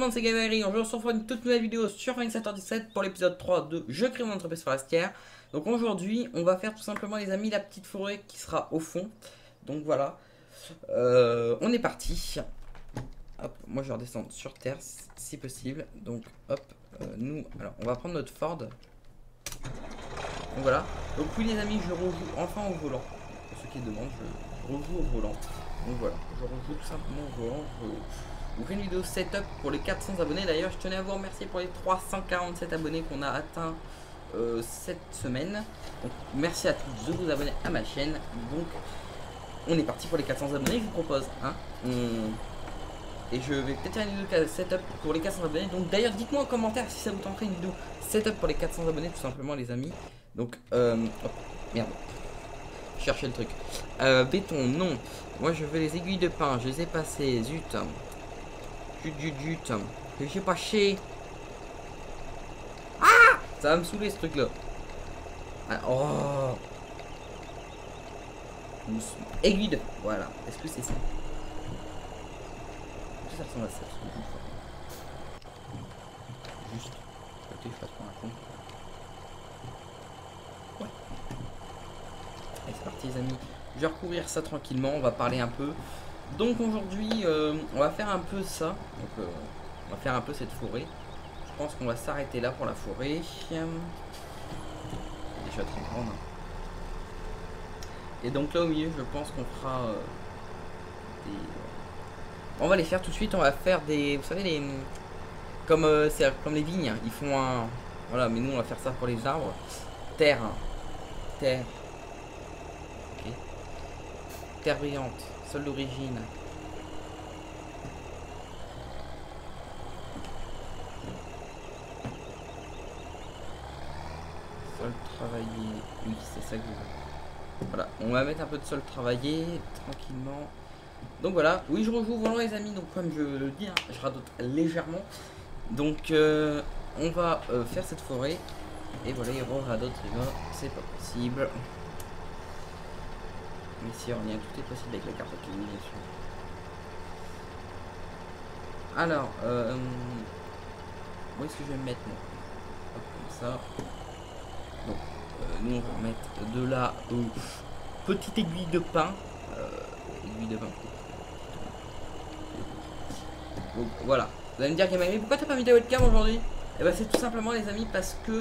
monde, c'est Gamery. On se retrouve pour une toute nouvelle vidéo sur 27h17 pour l'épisode 3 de Je crée mon entreprise forestière. Donc aujourd'hui, on va faire tout simplement, les amis, la petite forêt qui sera au fond. Donc voilà, on est parti. Hop, moi je vais redescendre sur terre si possible. Donc hop, nous, alors on va prendre notre Ford. Donc voilà. Donc oui les amis, je rejoue enfin au volant. Pour ceux qui demandent, je rejoue au volant. Donc voilà, je rejoue tout simplement au volant. Je vous fais une vidéo setup pour les 400 abonnés. D'ailleurs, je tenais à vous remercier pour les 347 abonnés qu'on a atteint cette semaine. Donc merci à tous de vous abonner à ma chaîne. Donc on est parti pour les 400 abonnés, je vous propose. Hein. Et je vais peut-être faire une vidéo setup pour les 400 abonnés. Donc d'ailleurs, dites-moi en commentaire si ça vous tenterait une vidéo setup pour les 400 abonnés, tout simplement les amis. Donc, hop, merde. Chercher le truc. Béton, non. Moi je veux les aiguilles de pin, je les ai passées, zut. Zut. Je sais pas chier. Ah, ça va me saouler ce truc là. Ah, oh. Aiguille de... Voilà, est-ce que c'est ça? Ça ressemble à ça. Juste. Ok, je fasse pas un con. Ouais. Allez, c'est parti les amis. Je vais recouvrir ça tranquillement, on va parler un peu. Donc aujourd'hui, on va faire un peu ça. Donc on va faire un peu cette forêt. Je pense qu'on va s'arrêter là pour la forêt. Déjà très grande. Et donc là au milieu, je pense qu'on fera des... On va les faire tout de suite. On va faire des... Vous savez, les... Comme, c'est comme les vignes. Ils font un... Voilà, mais nous on va faire ça pour les arbres. Terre. Terre. Ok. Terre brillante. Sol d'origine. Sol travaillé. Oui, c'est ça que je veux. Voilà, on va mettre un peu de sol travaillé tranquillement. Donc voilà, oui, je rejoue volant les amis. Donc comme je le dis, hein, je radote légèrement. Donc on va faire cette forêt. Et voilà, il radote les gars, c'est pas possible. Mais si on y a, tout est possible avec la carte qui bien sûr. Alors, où est-ce que je vais me mettre moi? Hop, comme ça. Donc, nous on va mettre de la petite aiguille de pin. Aiguille de pin. Donc voilà. Vous allez me dire, Gamery, pourquoi t'as pas mis ta webcam aujourd'hui? Et bah c'est tout simplement les amis parce que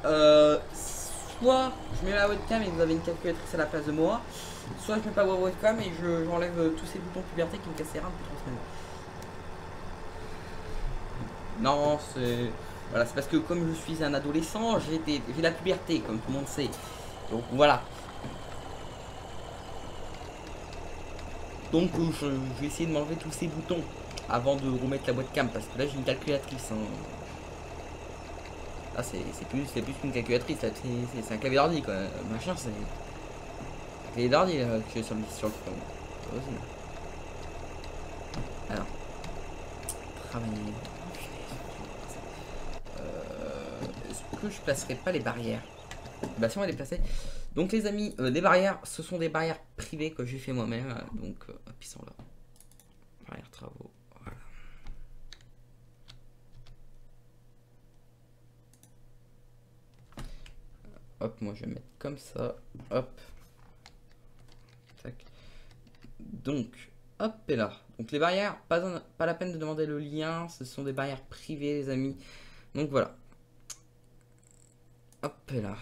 soit je mets la webcam et vous avez une calculatrice à la place de moi, soit je mets pas ma webcam et j'enlève tous ces boutons puberté qui me cassent les reins depuis 3 semaines. Non, c'est... Voilà, c'est parce que comme je suis un adolescent, j'ai la puberté, comme tout le monde sait. Donc voilà. Donc je vais essayer de m'enlever tous ces boutons avant de remettre la webcam parce que là j'ai une calculatrice. Hein. Ah, c'est plus qu'une calculatrice, c'est un clavier d'ordi quoi. Machin, c'est un clavier d'ordi que j'ai sur le front. Alors, travailler. Est-ce que je placerai pas les barrières? Bah si on va les placer. Donc les amis, les barrières, ce sont des barrières privées que j'ai fait moi-même. Donc ils sont là. Barrières travaux. Voilà. Hop, moi je vais mettre comme ça. Hop. Tac. Donc, hop et là. Donc les barrières, pas la peine de demander le lien. Ce sont des barrières privées les amis. Donc voilà. Hop et là.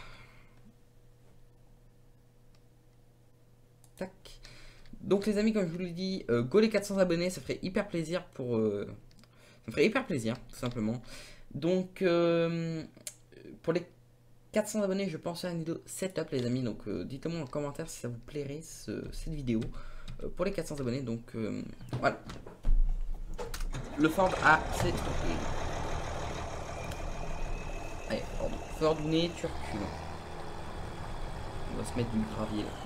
Tac. Donc les amis, comme je vous l'ai dit, go les 400 abonnés, ça ferait hyper plaisir pour... ça me ferait hyper plaisir, tout simplement. Donc, pour les 400 abonnés, je pense à une vidéo setup les amis. Donc dites-moi en commentaire si ça vous plairait cette vidéo pour les 400 abonnés. Donc voilà. Le Ford A, c'est stocké. Allez, Ford Dounet, tu recules. On va se mettre du gravier là.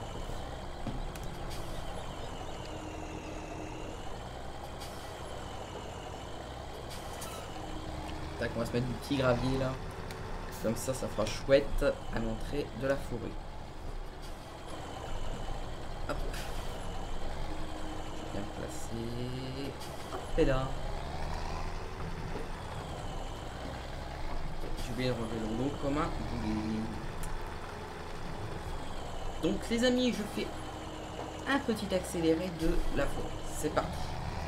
Tac, on va se mettre du petit gravier là. Comme ça fera chouette à l'entrée de la forêt. Hop. Bien placé. Hop, et là. oublié de ranger le rouleau comme un boulet. Donc les amis, je fais un petit accéléré de la forêt. C'est parti.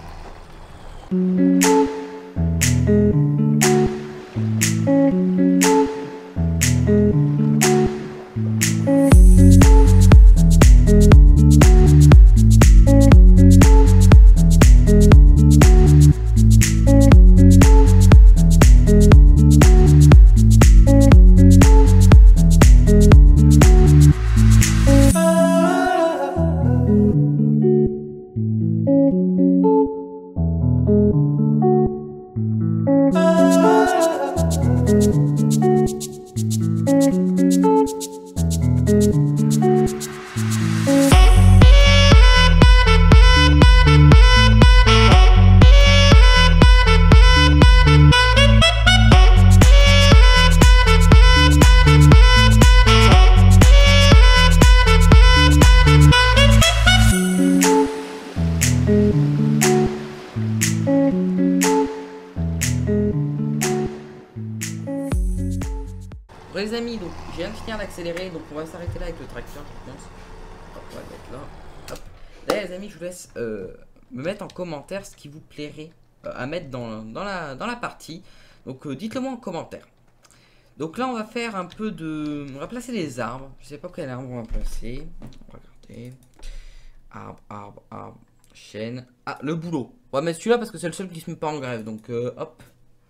Les amis, donc j'ai viens de finir d'accélérer, donc on va s'arrêter là avec le tracteur, je pense. Hop, on va le mettre là. Hop. Là les amis, je vous laisse me mettre en commentaire ce qui vous plairait à mettre dans la partie. Donc dites-le moi en commentaire. Donc là on va faire un peu de... On va placer les arbres. Je sais pas quel arbre on va placer. On va regarder. Arbre, chêne. Ah, le bouleau. On va mettre celui-là parce que c'est le seul qui se met pas en grève. Donc hop. Hop,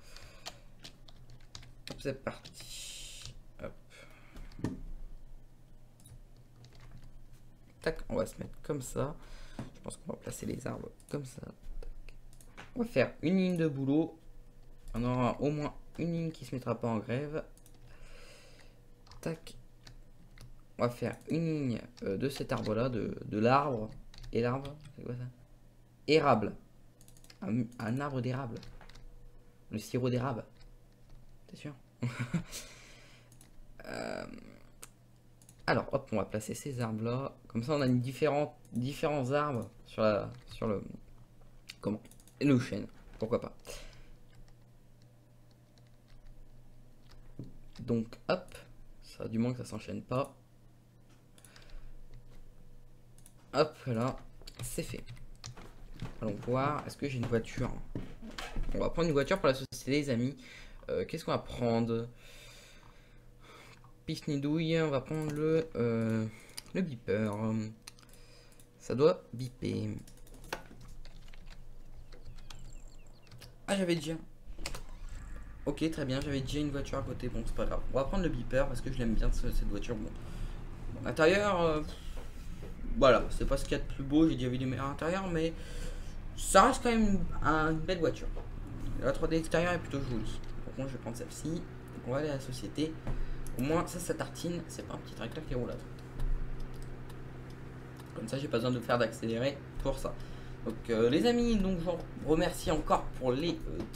c'est parti. Tac, on va se mettre comme ça. Je pense qu'on va placer les arbres comme ça. Tac. On va faire une ligne de bouleau. On aura au moins une ligne qui se mettra pas en grève. Tac. On va faire une ligne de cet arbre là, de l'arbre. Et l'arbre, c'est quoi ça? Érable. Un arbre d'érable. Le sirop d'érable. T'es sûr? Alors, hop, on va placer ces arbres-là. Comme ça, on a différents arbres sur le... Comment? Et le chêne, pourquoi pas. Donc, hop. Ça, du moins que ça s'enchaîne pas. Hop, là. C'est fait. Allons voir. Est-ce que j'ai une voiture? On va prendre une voiture pour la société, les amis. Qu'est-ce qu'on va prendre? Pisnidouille, on va prendre le beeper. Ça doit biper. Ah, j'avais déjà. Ok, très bien, j'avais déjà une voiture à côté. Bon, c'est pas grave. On va prendre le beeper parce que je l'aime bien cette voiture. Bon, l'intérieur, voilà, c'est pas ce qu'il y a de plus beau. J'ai déjà vu du meilleur intérieur, mais ça reste quand même une belle voiture. La 3D extérieure est plutôt jolie. Par contre, je vais prendre celle-ci. Donc, on va aller à la société. Au moins, ça tartine. C'est pas un petit tracteur qui roule là. Comme ça, j'ai pas besoin de faire d'accélérer pour ça. Donc, les amis, donc je vous remercie encore pour les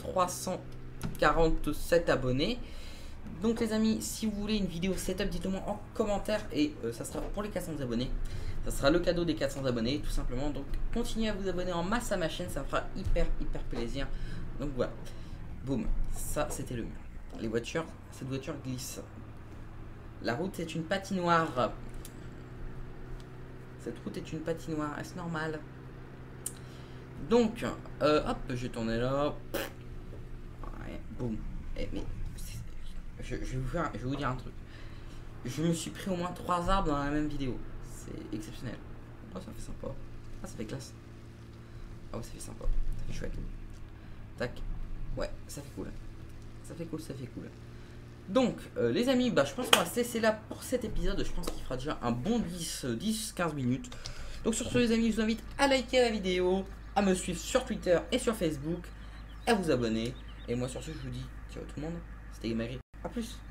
347 abonnés. Donc, les amis, si vous voulez une vidéo setup, dites-le moi en commentaire et ça sera pour les 400 abonnés. Ça sera le cadeau des 400 abonnés, tout simplement. Donc, continuez à vous abonner en masse à ma chaîne. Ça me fera hyper plaisir. Donc, voilà. Boum. Ça, c'était le mur. Les voitures, cette voiture glisse. La route est une patinoire. Cette route est une patinoire. Est-ce normal? Donc, hop, j'ai tourné là. Ouais, boum. Mais je vais vous dire un truc. Je me suis pris au moins 3 arbres dans la même vidéo. C'est exceptionnel. Oh, ça fait sympa. Ah, ça fait classe. Ah, ouais, ça fait sympa. Ça fait chouette. Tac. Ouais, ça fait cool. Ça fait cool. Donc, les amis, je pense qu'on va se laisser là pour cet épisode. Je pense qu'il fera déjà un bon 10-15 minutes. Donc, sur ce, les amis, je vous invite à liker la vidéo, à me suivre sur Twitter et sur Facebook, à vous abonner. Et moi, sur ce, je vous dis ciao tout le monde. C'était Gamagri. A plus.